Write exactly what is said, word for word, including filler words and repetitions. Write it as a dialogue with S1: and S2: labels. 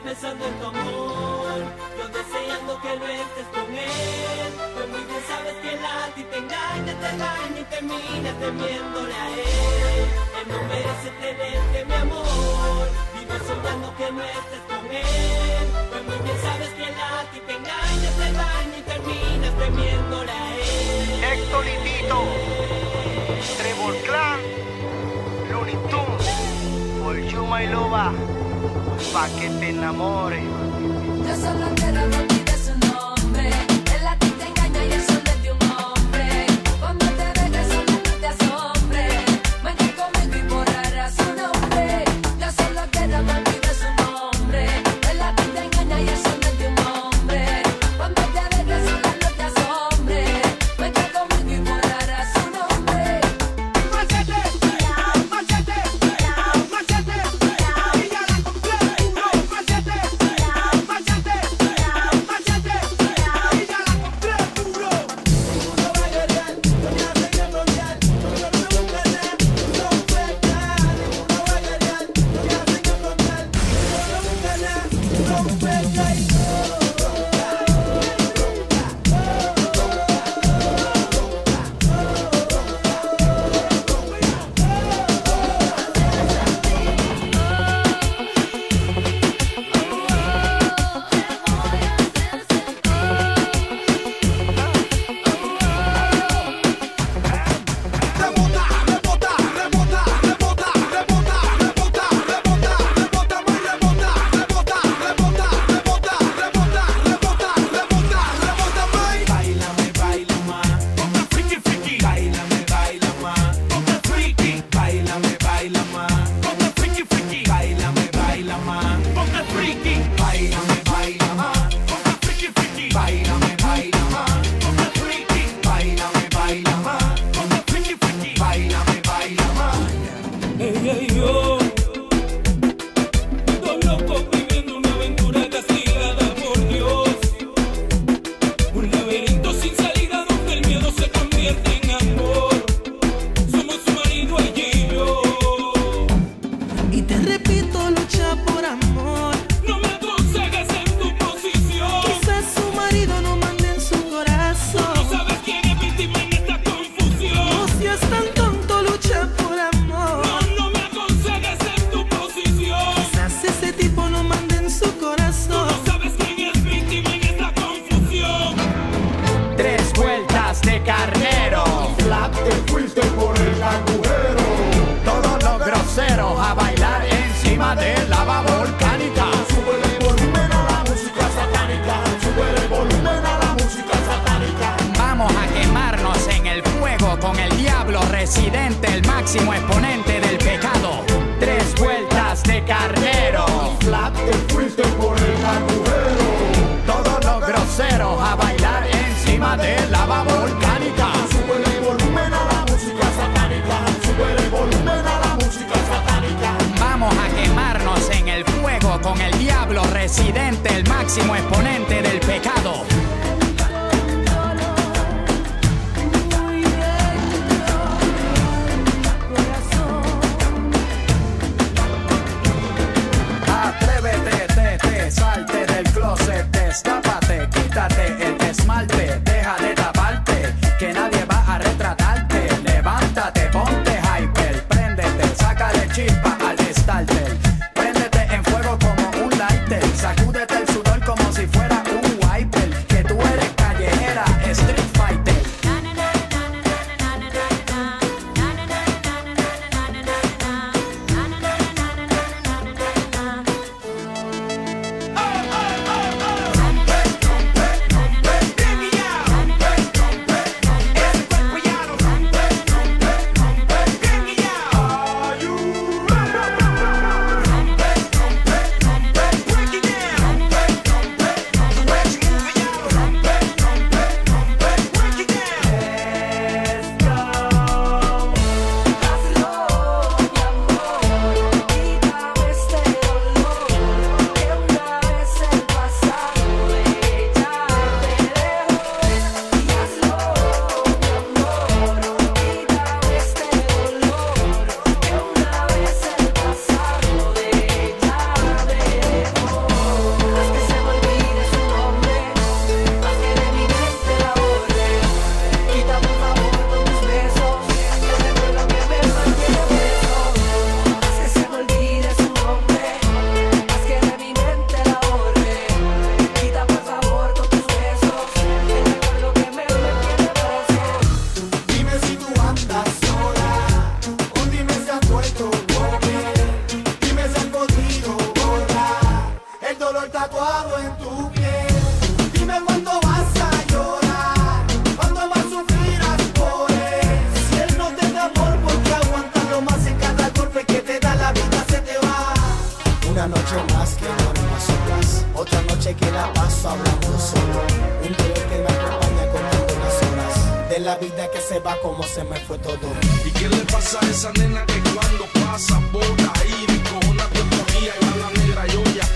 S1: pensando en tu amor, yo deseando que no estés con él. Pues muy bien sabes que él a ti te engaña, te daña y terminas temiéndole a él. Él no merece tenerte, mi amor, vive soñando que no estés con él. Pues muy bien sabes que él a ti te engaña, te daña y terminas temiéndole a él.
S2: Héctor y Tito, Trevor Clan, Looney Tunes, por Yuma y Loba, pa' que te enamores.
S3: Yo solo quiero que olvides su nombre. Él a ti te engaña y eso no es de un hombre. Cuando te dejes solo no te asombres. Vente conmigo y borrarás su nombre. Yo solo quiero que olvides su nombre. Él a ti te engaña y eso no es de un hombre. Cuando te dejes solo no te asombres. Vente conmigo y borrarás su nombre.
S4: Machete, machete, machete, y ya la compré puro. Machete, machete, machete, y ya la compré puro. Ninguno va a guerrear, no me hacen enrollar, no me lo preguntan, no peca. Ninguno va a guerrear, no me hacen enrollar, no me lo preguntan, no peca y rebota, rebota, rebota, rebota, rebota, rebota, rebota, rebota, muy rebota, rebota, rebota, rebota, rebota, rebota, rebota, rebota, muy. Báilame, baila más, ponga friki, friki. Báilame, baila más, ponga friki. Báilame, baila más, ponga friki, friki. Báilame, baila más, ponga friki. Báilame, baila más, ponga friki, friki. Báilame, baila más, ponga friki. Báilame, baila más, ponga friki, friki. Báilame, baila más.
S5: Ella y yo, dos locos viviendo una aventura castigada por Dios. Un laberinto sin salida donde el miedo se convierte en amor. Somos su marido, ella y yo.
S6: Y te repito, lucha por amor.
S5: No me aconsejes en tu posición.
S6: Quizás su marido no mande en su
S5: No
S6: corazón.
S5: sabes quién es víctima en esta confusión.
S6: No seas tan tonto, lucha por amor.
S5: No, no me aconsejes en tu posición.
S6: Quizás ese tipo no mande en su
S5: No
S6: corazón.
S5: sabes quién es víctima en esta confusión.
S7: Tres vueltas de carnero,
S4: Flap, te fuiste por el agujero.
S7: todos los groseros a bailar encima de lava volcánica.
S4: Sube el volumen a la música satánica. Sube el volumen a la música satánica.
S7: Vamos a quemarnos en el fuego con el diablo residente, el máximo exponente del pecado. Tres vueltas de carnero,
S4: Flap, te fuiste por el agujero.
S7: todos los groseros a bailar encima de lava volcánica.
S4: Sube el volumen a la música satánica. Sube el volumen a la música satánica.
S7: Vamos a quemarnos en el fuego con el diablo residente, el máximo exponente del pecado. Atrévete, te, te, salte del closet, destápate, quítate el esmalte, deja de taparte, que nadie va a retratarte. Levántate, ponte hyper, préndete, sácale chispa al starter, préndete en fuego como un lighter, sacúdete el sudor como si fuera
S8: de la vida que se va como se me fue todo.
S9: ¿Y qué le pasa a esa nena que cuando pasa por ahí con una tecnología y va la negra y olla?